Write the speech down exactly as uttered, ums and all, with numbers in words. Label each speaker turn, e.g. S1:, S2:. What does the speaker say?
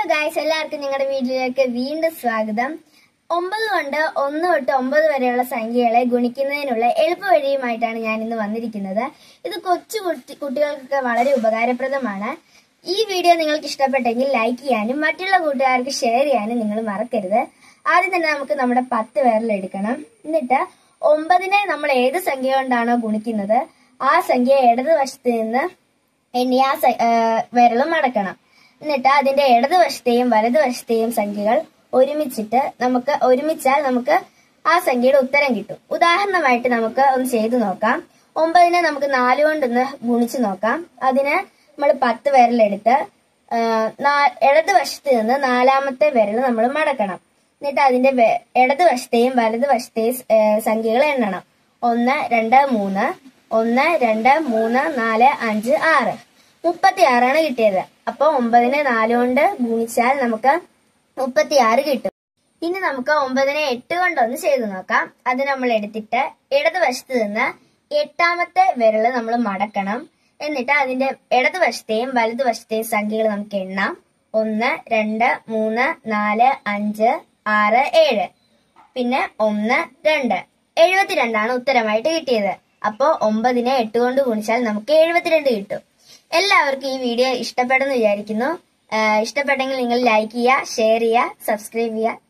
S1: Guys, എല്ലാവർക്കും ഞങ്ങളുടെ വീഡിയോയിലേക്ക് വീണ്ടും സ്വാഗതം. ഒമ്പത് കൊണ്ട് ഒന്ന് തൊട്ട് ഒമ്പത് വരെയുള്ള സംഖ്യകളെ ഗുണിക്കുന്നതിനുള്ള എളുപ്പ വഴിയുമായിട്ടാണ് ഞാൻ ഇന്ന് വന്നിരിക്കുന്നത്. ഇത് കൊച്ചു കുട്ടികൾക്കൊക്കെ വളരെ ഉപകാരപ്രദമാണ്. ഈ വീഡിയോ നിങ്ങൾക്ക് ഇഷ്ടപ്പെട്ടെങ്കിൽ ലൈക്ക് ചെയ്യാനും മറ്റുള്ള കൂട്ടുകാർക്ക് ഷെയർ ചെയ്യാനും നിങ്ങൾ മറക്കരുത്. ആദ്യം തന്നെ നമുക്ക് നമ്മുടെ പത്ത് വിരലെടുക്കണം. എന്നിട്ട് ഒമ്പതിനെ നമ്മൾ ഏത് സംഖ്യ കൊണ്ടാണോ ഗുണിക്കുന്നത് ആ സംഖ്യ ഇടതുവശത്ത് നിന്ന് എണ്ണി ആ വിരലും മടക്കണം. എന്നിട്ട് അതിന്റെ ഇടതുവശത്തെയും വലതുവശത്തെയും സംഖ്യകൾ ഒരുമിച്ചിട്ട് നമുക്ക് ഒരുമിച്ചാൽ നമുക്ക് ആ സംഖ്യയുടെ ഉത്തരം കിട്ടും. ഉദാഹരണമായിട്ട് നമുക്ക് ഒന്ന് ചെയ്തു നോക്കാം. ഒമ്പതിനെ നമുക്ക് നാല് കൊണ്ടൊന്ന് ഗുണിച്ചു നോക്കാം. അതിന് നമ്മൾ പത്ത് വിരലെടുത്ത് ഇടതുവശത്ത് നിന്ന് നാലാമത്തെ വിരൽ നമ്മൾ മടക്കണം. എന്നിട്ട് അതിന്റെ ഇടതുവശത്തെയും വലതുവശത്തെയും സംഖ്യകൾ എണ്ണണം. ഒന്ന് രണ്ട് മൂന്ന് ഒന്ന് രണ്ട് മൂന്ന് നാല് അഞ്ച് ആറ് മുപ്പത്തി ആറാണ് കിട്ടിയത്. അപ്പൊ ഒമ്പതിനെ നാല് കൊണ്ട് ഗുണിച്ചാൽ നമുക്ക് മുപ്പത്തി ആറ് കിട്ടും. ഇനി നമുക്ക് ഒമ്പതിനെ എട്ട് കൊണ്ടൊന്ന് ചെയ്തു നോക്കാം. അത് നമ്മൾ എടുത്തിട്ട് ഇടതുവശത്ത് നിന്ന് എട്ടാമത്തെ വിരല് നമ്മൾ മടക്കണം. എന്നിട്ട് അതിന്റെ ഇടതുവശത്തെയും വലതുവശത്തെയും സംഖ്യകൾ നമുക്ക് എണ്ണാം. ഒന്ന് രണ്ട് മൂന്ന് നാല് അഞ്ച് ആറ് ഏഴ് പിന്നെ ഒന്ന് രണ്ട് എഴുപത്തിരണ്ടാണ് ഉത്തരമായിട്ട് കിട്ടിയത്. അപ്പോ ഒമ്പതിനെ എട്ട് കൊണ്ട് ഗുണിച്ചാൽ നമുക്ക് എഴുപത്തിരണ്ട് കിട്ടും. എല്ലാവർക്കും ഈ വീഡിയോ ഇഷ്ടപ്പെടുന്നു വിചാരിക്കുന്നു. ഇഷ്ടപ്പെട്ടെങ്കിൽ നിങ്ങൾ ലൈക്ക് ചെയ്യുക, ഷെയർ ചെയ്യുക, സബ്സ്ക്രൈബ് ചെയ്യുക.